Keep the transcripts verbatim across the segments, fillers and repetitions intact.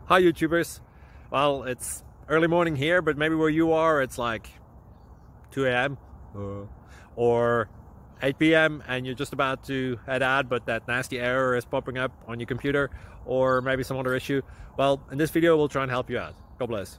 Hi YouTubers. Well, it's early morning here, but maybe where you are it's like two A M uh, or eight P M and you're just about to head out, but that nasty error is popping up on your computer, or maybe some other issue. Well, in this video we'll try and help you out. God bless.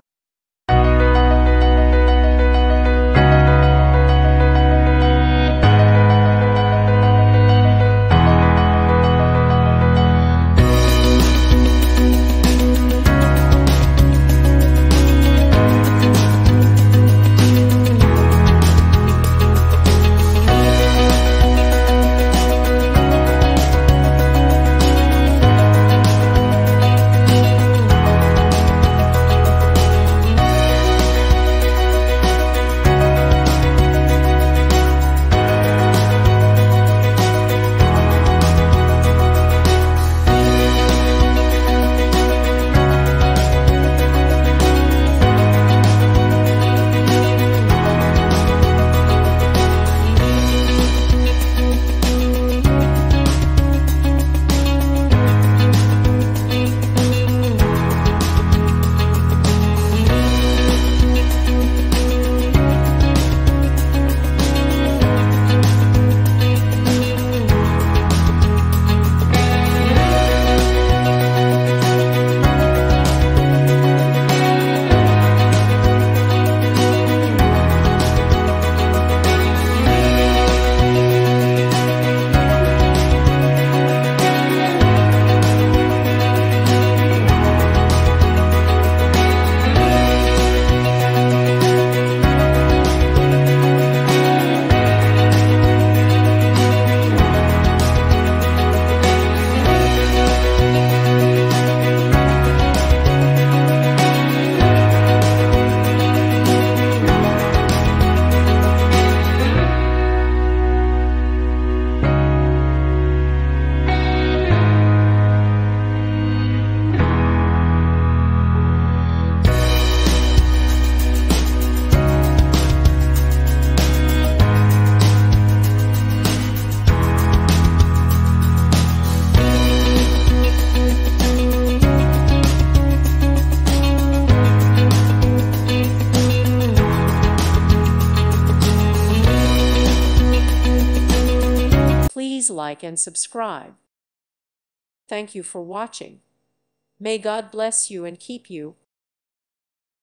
Please like and subscribe. Thank you for watching. May God bless you and keep you.